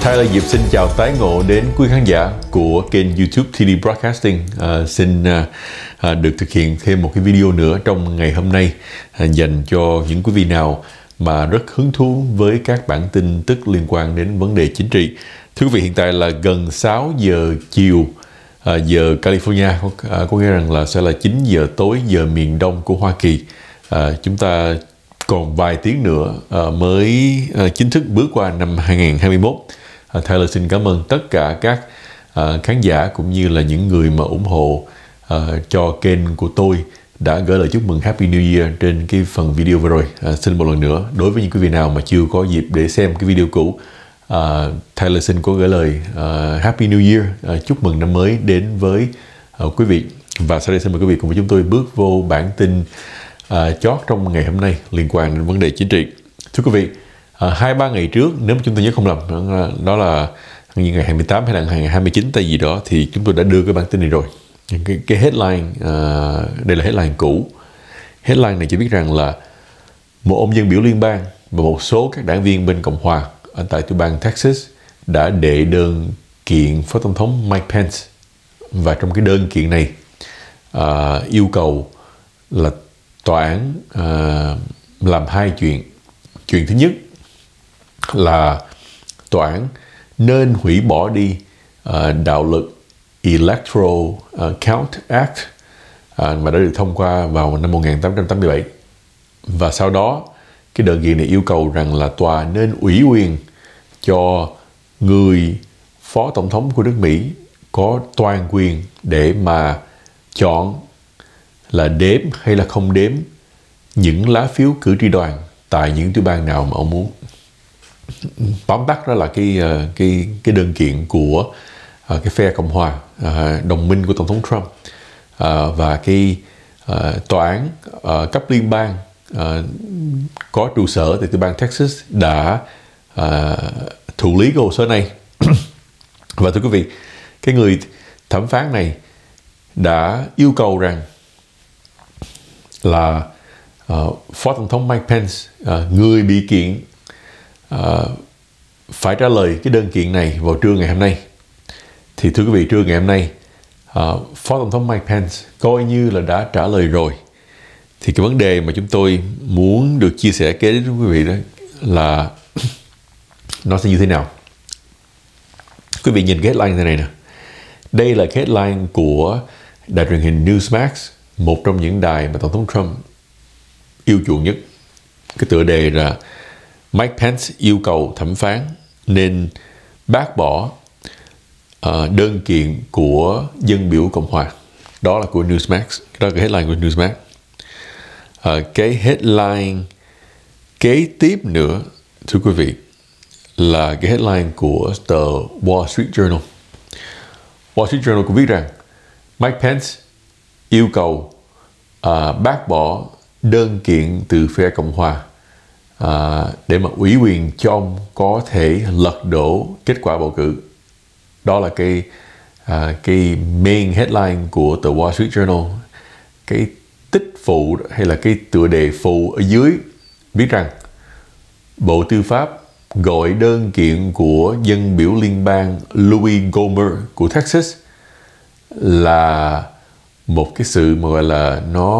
Tyler Diệp xin chào tái ngộ đến quý khán giả của kênh YouTube TD Broadcasting. Xin được thực hiện thêm một cái video nữa trong ngày hôm nay dành cho những quý vị nào mà rất hứng thú với các bản tin tức liên quan đến vấn đề chính trị. Thưa quý vị, hiện tại là gần 6 giờ chiều giờ California, có nghĩa rằng là sẽ là 9 giờ tối giờ miền đông của Hoa Kỳ. Chúng ta còn vài tiếng nữa mới chính thức bước qua năm 2021. Tyler xin cảm ơn tất cả các khán giả cũng như là những người mà ủng hộ cho kênh của tôi đã gửi lời chúc mừng Happy New Year trên cái phần video vừa rồi. Xin một lần nữa, đối với những quý vị nào mà chưa có dịp để xem cái video cũ, Tyler xin có gửi lời Happy New Year, chúc mừng năm mới đến với quý vị. Và sau đây xin mời quý vị cùng với chúng tôi bước vô bản tin chót trong ngày hôm nay liên quan đến vấn đề chính trị. Thưa quý vị, 2-3 ngày trước, nếu mà chúng tôi nhớ không lầm, đó là như ngày 28 hay là ngày 29 tại gì đó, thì chúng tôi đã đưa cái bản tin này rồi. Cái headline, đây là headline cũ. Headline này chỉ biết rằng là một ông dân biểu liên bang và một số các đảng viên bên Cộng hòa ở tại tiểu bang Texas đã đệ đơn kiện Phó Tổng thống Mike Pence. Và trong cái đơn kiện này yêu cầu là tòa án làm hai chuyện. Chuyện thứ nhất là tòa án nên hủy bỏ đi đạo luật Electoral Count Act mà đã được thông qua vào năm 1887. Và sau đó cái đơn kiện này yêu cầu rằng là tòa nên ủy quyền cho người phó tổng thống của nước Mỹ có toàn quyền để mà chọn là đếm hay là không đếm những lá phiếu cử tri đoàn tại những tiểu bang nào mà ông muốn. Tóm tắt đó là cái đơn kiện của cái phe Cộng hòa, đồng minh của Tổng thống Trump, và cái tòa án cấp liên bang có trụ sở tại tiểu bang Texas đã thụ lý cái hồ sơ này. Và thưa quý vị, cái người thẩm phán này đã yêu cầu rằng là Phó Tổng thống Mike Pence, người bị kiện, phải trả lời cái đơn kiện này vào trưa ngày hôm nay. Thì thưa quý vị, trưa ngày hôm nay, Phó Tổng thống Mike Pence coi như là đã trả lời rồi. Thì cái vấn đề mà chúng tôi muốn được chia sẻ kế đến quý vị đó là nó sẽ như thế nào. Quý vị nhìn cái headline này nè. Đây là cái headline của đài truyền hình Newsmax, một trong những đài mà Tổng thống Trump yêu chuộng nhất. Cái tựa đề là Mike Pence yêu cầu thẩm phán nên bác bỏ đơn kiện của dân biểu Cộng hòa. Đó là của Newsmax. Đó là cái headline của Newsmax. Cái headline kế tiếp nữa, thưa quý vị, là cái headline của tờ Wall Street Journal. Wall Street Journal cũng viết rằng Mike Pence yêu cầu bác bỏ đơn kiện từ phe Cộng hòa để mà ủy quyền cho ông có thể lật đổ kết quả bầu cử. Đó là cái main headline của tờ Wall Street Journal. Cái tích phụ hay là cái tựa đề phụ ở dưới viết rằng Bộ Tư pháp gọi đơn kiện của dân biểu liên bang Louis Gohmert của Texas là một cái sự mà gọi là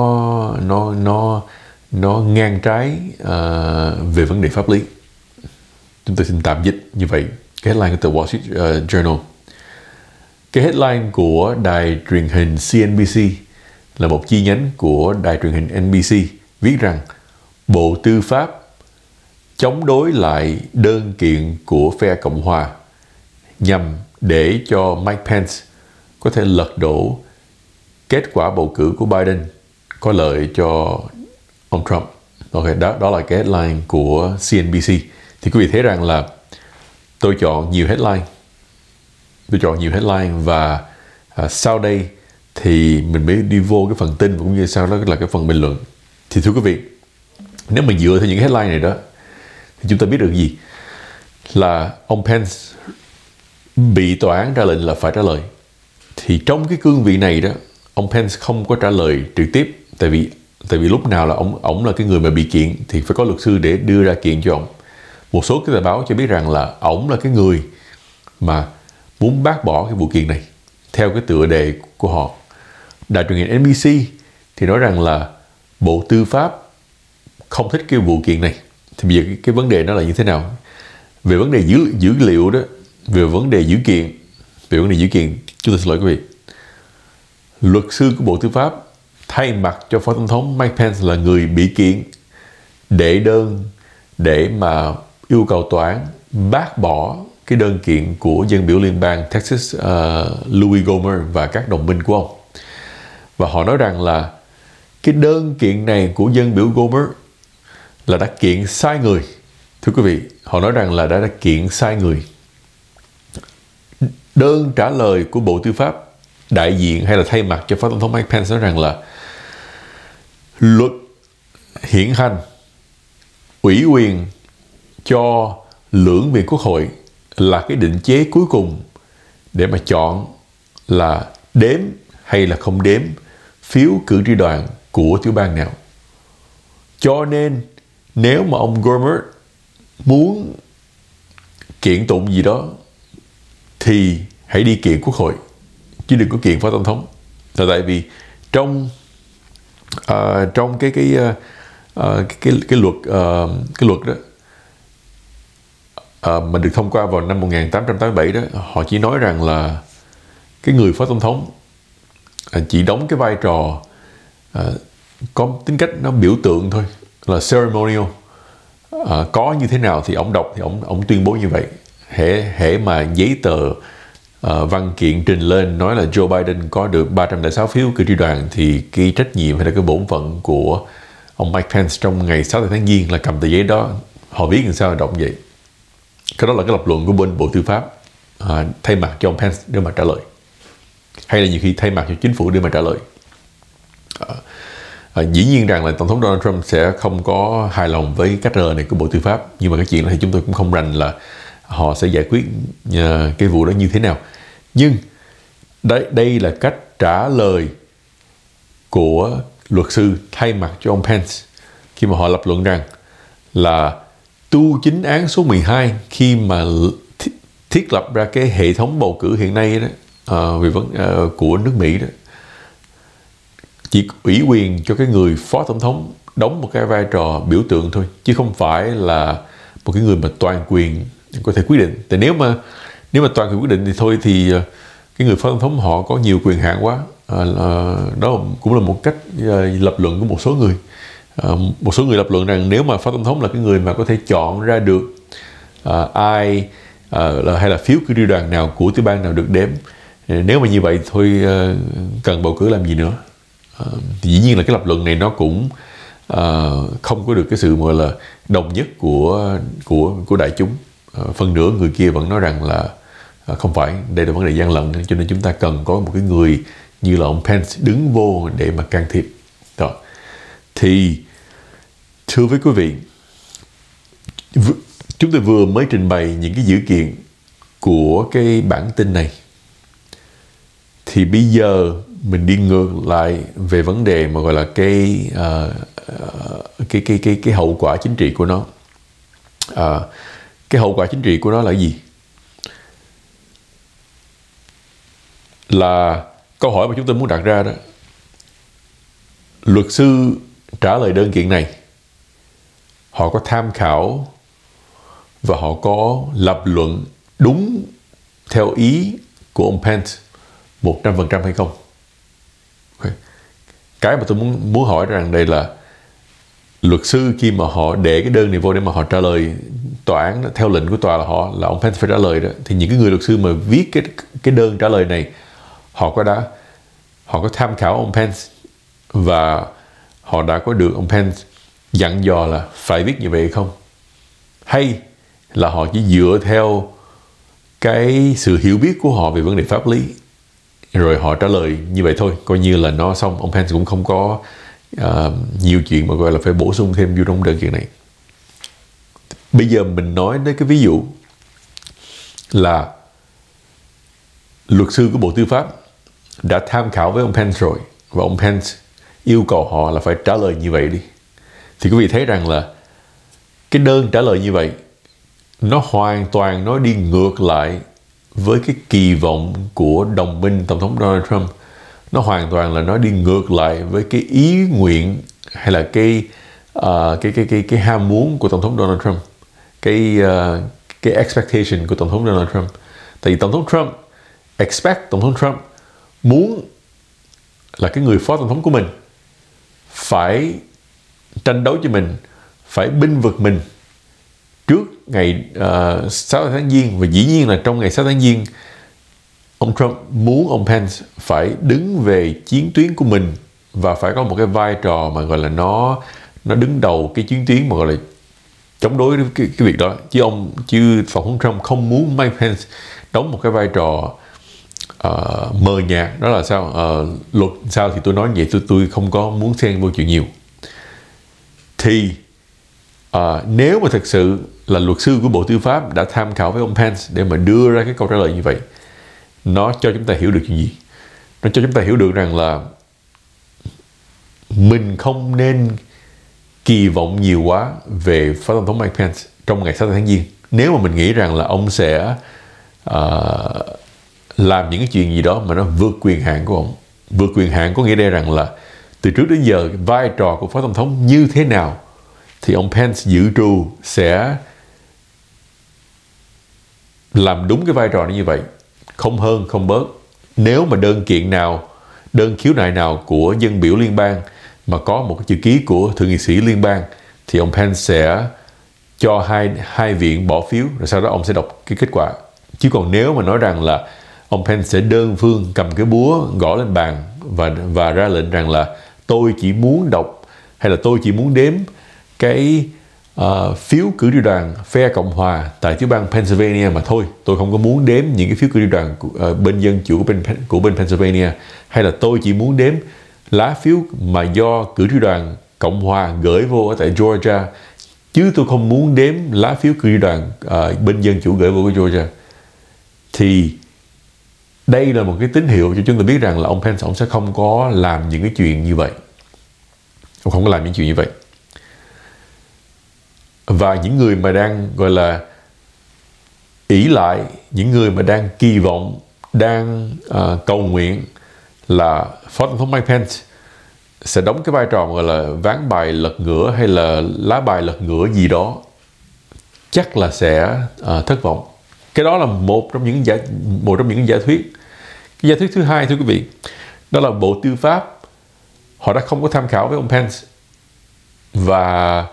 nó ngang trái về vấn đề pháp lý. Chúng tôi xin tạm dịch như vậy cái headline của tờ Wall Street Journal. Cái headline của đài truyền hình CNBC là một chi nhánh của đài truyền hình NBC viết rằng Bộ Tư pháp chống đối lại đơn kiện của phe Cộng hòa nhằm để cho Mike Pence có thể lật đổ kết quả bầu cử của Biden có lợi cho ông Trump. Ok, đó là cái headline của CNBC. Thì quý vị thấy rằng là tôi chọn nhiều headline và sau đây thì mình mới đi vô cái phần tin cũng như sau đó là cái phần bình luận. Thì thưa quý vị, nếu mà dựa theo những headline này đó thì chúng ta biết được gì? Là ông Pence bị tòa án ra lệnh là phải trả lời. Thì trong cái cương vị này đó, ông Pence không có trả lời trực tiếp, tại vì lúc nào là ông là cái người mà bị kiện thì phải có luật sư để đưa ra kiện cho ông. Một số cái tờ báo cho biết rằng là ổng là cái người mà muốn bác bỏ cái vụ kiện này. Theo cái tựa đề của họ, đài truyền hình NBC thì nói rằng là Bộ Tư pháp không thích cái vụ kiện này. Thì bây giờ cái vấn đề nó là như thế nào? Về vấn đề dữ liệu đó, về vấn đề dữ kiện, chúng tôi xin lỗi quý vị. Luật sư của Bộ Tư pháp thay mặt cho Phó Tổng thống Mike Pence là người bị kiện đệ đơn để mà yêu cầu tòa án bác bỏ cái đơn kiện của dân biểu liên bang Texas Louis Gohmert và các đồng minh của ông. Và họ nói rằng là cái đơn kiện này của dân biểu Gohmert là đã kiện sai người. Thưa quý vị, họ nói rằng là đã kiện sai người. Đơn trả lời của Bộ Tư pháp đại diện hay là thay mặt cho Phó Tổng thống Mike Pence nói rằng là luật hiện hành ủy quyền cho lưỡng viện Quốc hội là cái định chế cuối cùng để mà chọn là đếm hay là không đếm phiếu cử tri đoàn của tiểu bang nào. Cho nên nếu mà ông Gohmert muốn kiện tụng gì đó thì hãy đi kiện Quốc hội chứ đừng có kiện Phó Tổng thống. Tại vì trong cái luật đó mà được thông qua vào năm 1887 đó, họ chỉ nói rằng là cái người Phó Tổng thống chỉ đóng cái vai trò có tính cách nó biểu tượng thôi, là ceremonial. Có như thế nào thì ông đọc thì ông tuyên bố như vậy. Hễ mà giấy tờ văn kiện trình lên nói là Joe Biden có được 306 phiếu cử tri đoàn thì cái trách nhiệm hay là cái bổn phận của ông Mike Pence trong ngày 6 tháng Giêng là cầm tờ giấy đó, họ viết làm sao là đọc vậy. Cái đó là cái lập luận của bên Bộ Tư pháp thay mặt cho ông Pence để mà trả lời, hay là nhiều khi thay mặt cho chính phủ để mà trả lời. Dĩ nhiên rằng là Tổng thống Donald Trump sẽ không có hài lòng với cách trả lời này của Bộ Tư pháp, nhưng mà cái chuyện này thì chúng tôi cũng không rành là họ sẽ giải quyết cái vụ đó như thế nào. Nhưng đây là cách trả lời của luật sư thay mặt cho ông Pence khi mà họ lập luận rằng là tu chính án số 12 khi mà thiết lập ra cái hệ thống bầu cử hiện nay đó của nước Mỹ đó, chỉ ủy quyền cho cái người phó tổng thống đóng một cái vai trò biểu tượng thôi, chứ không phải là một cái người mà toàn quyền có thể quyết định. Tại nếu mà toàn quyền quyết định thì thôi thì cái người phó tổng thống họ có nhiều quyền hạn quá. Đó cũng là một cách lập luận của một số người. Một số người lập luận rằng nếu mà phó tổng thống là cái người mà có thể chọn ra được ai hay là phiếu cử tri đoàn nào của tiểu bang nào được đếm, nếu mà như vậy thôi cần bầu cử làm gì nữa. Thì dĩ nhiên là cái lập luận này nó cũng không có được cái sự gọi là đồng nhất của đại chúng. Phần nửa người kia vẫn nói rằng là không phải, đây là vấn đề gian lận, cho nên chúng ta cần có một cái người như là ông Pence đứng vô để mà can thiệp. Đó. Thì thưa với quý vị, chúng tôi vừa mới trình bày những cái dữ kiện của cái bản tin này, thì bây giờ mình đi ngược lại về vấn đề mà gọi là cái hậu quả chính trị của nó. Cái hậu quả chính trị của nó là gì? Là câu hỏi mà chúng tôi muốn đặt ra đó. Luật sư trả lời đơn kiện này, họ có tham khảo và họ có lập luận đúng theo ý của ông Pence 100% hay không? Okay. Cái mà tôi muốn hỏi rằng đây là luật sư khi mà họ để cái đơn này vô để mà họ trả lời tòa án đó, theo lệnh của tòa là ông Pence phải trả lời đó, thì những cái người luật sư mà viết cái đơn trả lời này, họ có tham khảo ông Pence và họ đã có được ông Pence dặn dò là phải viết như vậy hay không? Hay là họ chỉ dựa theo cái sự hiểu biết của họ về vấn đề pháp lý rồi họ trả lời như vậy thôi, coi như là nó xong, ông Pence cũng không có nhiều chuyện mà gọi là phải bổ sung thêm vô trong đơn kiện này. Bây giờ mình nói đến cái ví dụ là luật sư của Bộ Tư pháp đã tham khảo với ông Pence rồi và ông Pence yêu cầu họ là phải trả lời như vậy đi, thì quý vị thấy rằng là cái đơn trả lời như vậy nó hoàn toàn nó đi ngược lại với cái kỳ vọng của đồng minh Tổng thống Donald Trump, nó hoàn toàn là nó đi ngược lại với cái ý nguyện hay là cái ham muốn của Tổng thống Donald Trump, cái expectation của Tổng thống Donald Trump. Tại vì Tổng thống Trump Tổng thống Trump muốn là cái người phó tổng thống của mình phải tranh đấu cho mình, phải bênh vực mình trước ngày 6 tháng Giêng. Và dĩ nhiên là trong ngày 6 tháng Giêng, ông Trump muốn ông Pence phải đứng về chiến tuyến của mình và phải có một cái vai trò mà gọi là nó đứng đầu cái chiến tuyến mà gọi là chống đối cái việc đó. Chứ Tổng thống Trump không muốn Mike Pence đóng một cái vai trò mờ nhạt. Đó là sao? Luật sao thì tôi nói vậy, tôi không có muốn xen vô chuyện nhiều. Thì nếu mà thực sự là luật sư của Bộ Tư pháp đã tham khảo với ông Pence để mà đưa ra cái câu trả lời như vậy, nó cho chúng ta hiểu được chuyện gì? Nó cho chúng ta hiểu được rằng là mình không nên kỳ vọng nhiều quá về Phó Tổng thống Mike Pence trong ngày 6 tháng Giêng. Nếu mà mình nghĩ rằng là ông sẽ làm những cái chuyện gì đó mà nó vượt quyền hạn của ông. Vượt quyền hạn có nghĩa đây rằng là từ trước đến giờ vai trò của Phó Tổng thống như thế nào thì ông Pence dự trù sẽ làm đúng cái vai trò như vậy, không hơn không bớt. Nếu mà đơn khiếu nại nào của dân biểu liên bang mà có một cái chữ ký của thượng nghị sĩ liên bang thì ông Pence sẽ cho hai viện bỏ phiếu, rồi sau đó ông sẽ đọc cái kết quả. Chứ còn nếu mà nói rằng là ông Pence sẽ đơn phương cầm cái búa gõ lên bàn và ra lệnh rằng là tôi chỉ muốn đọc hay là tôi chỉ muốn đếm cái phiếu cử tri đoàn phe Cộng hòa tại tiểu bang Pennsylvania mà thôi, tôi không có muốn đếm những cái phiếu cử tri đoàn bên dân chủ của bên Pennsylvania, hay là tôi chỉ muốn đếm lá phiếu mà do cử tri đoàn Cộng hòa gửi vô ở tại Georgia, chứ tôi không muốn đếm lá phiếu cử tri đoàn bên dân chủ gửi vô ở Georgia. Thì đây là một cái tín hiệu cho chúng ta biết rằng là ông Pence ông sẽ không có làm những cái chuyện như vậy. Ông không có làm những chuyện như vậy. Và những người mà đang gọi là ỷ lại, những người mà đang kỳ vọng, đang cầu nguyện là Phó Tổng thống Mike Pence sẽ đóng cái vai trò gọi là ván bài lật ngửa hay là lá bài lật ngửa gì đó, chắc là sẽ thất vọng. Cái đó là một trong những giả thuyết. Cái giả thuyết thứ hai, thưa quý vị, đó là Bộ Tư pháp họ đã không có tham khảo với ông Pence và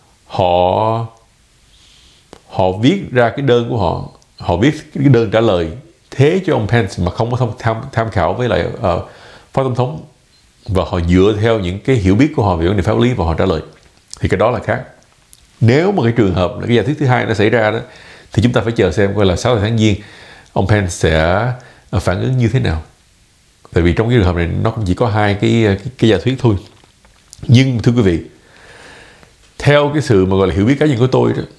họ viết ra cái đơn của họ viết cái đơn trả lời thế cho ông Pence mà không có tham khảo với lại Phó Tổng thống, và họ dựa theo những cái hiểu biết của họ về vấn đề pháp lý và họ trả lời. Thì cái đó là khác. Nếu mà cái trường hợp là cái giả thuyết thứ hai nó xảy ra đó, thì chúng ta phải chờ xem coi là 6 tháng Giêng ông Pence sẽ phản ứng như thế nào. Tại vì trong cái trường hợp này nó cũng chỉ có hai cái giả thuyết thôi. Nhưng thưa quý vị, theo cái sự mà gọi là hiểu biết cá nhân của tôi đó,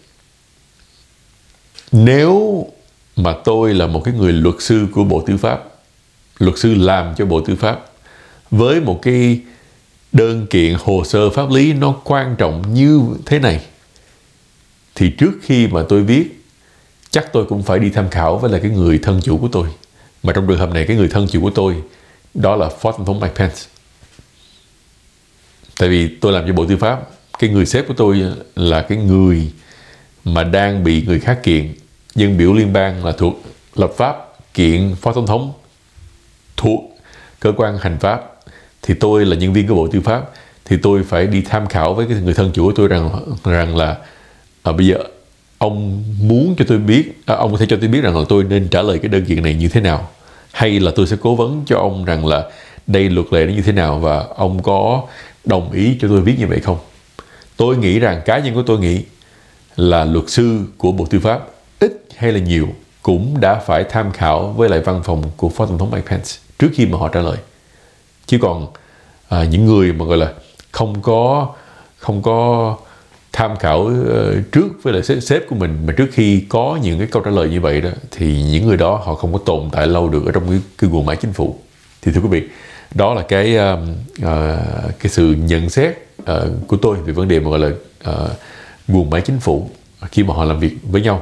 nếu mà tôi là một cái người luật sư của Bộ Tư pháp, luật sư làm cho Bộ Tư pháp, với một cái đơn kiện hồ sơ pháp lý nó quan trọng như thế này, thì trước khi mà tôi viết, chắc tôi cũng phải đi tham khảo với lại cái người thân chủ của tôi. Mà trong trường hợp này, cái người thân chủ của tôi đó là Phó Tổng thống Mike Pence. Tại vì tôi làm cho Bộ Tư pháp, cái người sếp của tôi là cái người mà đang bị người khác kiện. Dân biểu liên bang là thuộc lập pháp, kiện Phó Tổng thống thuộc cơ quan hành pháp. Thì tôi là nhân viên của Bộ Tư pháp, thì tôi phải đi tham khảo với cái người thân chủ của tôi rằng là bây giờ ông muốn cho tôi biết, ông có thể cho tôi biết rằng là tôi nên trả lời cái đơn kiện này như thế nào, hay là tôi sẽ cố vấn cho ông rằng là đây luật lệ nó như thế nào và ông có đồng ý cho tôi viết như vậy không. Tôi nghĩ rằng, cá nhân của tôi nghĩ là luật sư của Bộ Tư pháp ít hay là nhiều cũng đã phải tham khảo với lại văn phòng của Phó Tổng thống Mike Pence trước khi mà họ trả lời. Chứ còn những người mà gọi là không có tham khảo trước với lại sếp của mình mà trước khi có những cái câu trả lời như vậy đó, thì những người đó họ không có tồn tại lâu được ở trong cái guồng máy chính phủ. Thì thưa quý vị, đó là cái sự nhận xét của tôi về vấn đề mà gọi là guồng máy chính phủ khi mà họ làm việc với nhau.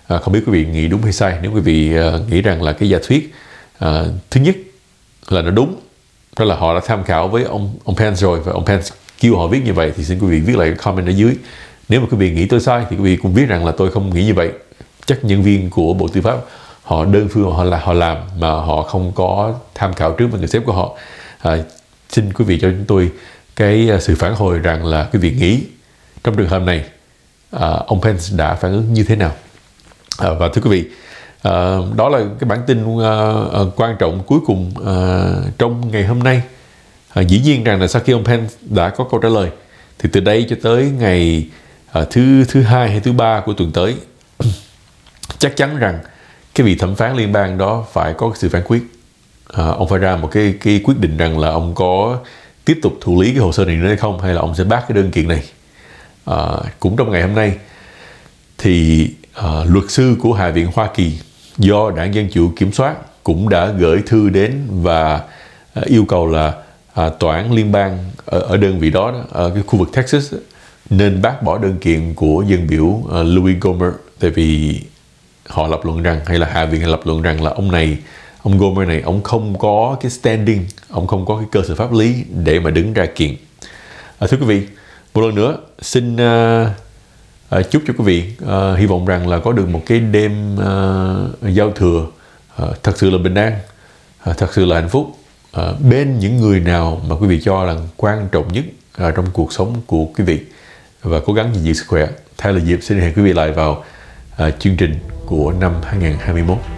Không biết quý vị nghĩ đúng hay sai. Nếu quý vị nghĩ rằng là cái giả thuyết thứ nhất là nó đúng, đó là họ đã tham khảo với ông Pence rồi và ông Pence kêu họ viết như vậy, thì xin quý vị viết lại comment ở dưới. Nếu mà quý vị nghĩ tôi sai thì quý vị cũng viết rằng là tôi không nghĩ như vậy. Chắc nhân viên của Bộ Tư pháp họ đơn phương họ làm mà họ không có tham khảo trước với người sếp của họ. Xin quý vị cho chúng tôi cái sự phản hồi rằng là quý vị nghĩ trong trường hợp này ông Pence đã phản ứng như thế nào. Và thưa quý vị, đó là cái bản tin quan trọng cuối cùng trong ngày hôm nay. Dĩ nhiên rằng là sau khi ông Pence đã có câu trả lời thì từ đây cho tới ngày thứ hai hay thứ ba của tuần tới chắc chắn rằng cái vị thẩm phán liên bang đó phải có sự phán quyết. Ông phải ra một cái quyết định rằng là ông có tiếp tục thụ lý cái hồ sơ này nữa hay không, hay là ông sẽ bác cái đơn kiện này. Cũng trong ngày hôm nay thì luật sư của Hạ viện Hoa Kỳ do đảng Dân Chủ kiểm soát cũng đã gửi thư đến và yêu cầu là tòa án liên bang ở đơn vị đó, ở cái khu vực Texas nên bác bỏ đơn kiện của dân biểu Louis Gohmert, tại vì họ lập luận rằng, hay là Hạ viện lập luận rằng là ông Gohmert này, ông không có cái standing, ông không có cái cơ sở pháp lý để mà đứng ra kiện. Thưa quý vị, một lần nữa xin chúc cho quý vị hy vọng rằng là có được một cái đêm giao thừa thật sự là bình an, thật sự là hạnh phúc bên những người nào mà quý vị cho là quan trọng nhất trong cuộc sống của quý vị, và cố gắng gìn giữ sức khỏe. Thay là Diệp xin hẹn quý vị lại vào chương trình của năm 2021.